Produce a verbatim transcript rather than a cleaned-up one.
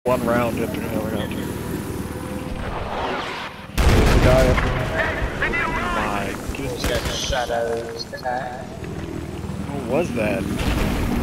one round after another round. There's a guy up there. My goodness. Got shadows tonight. What was that?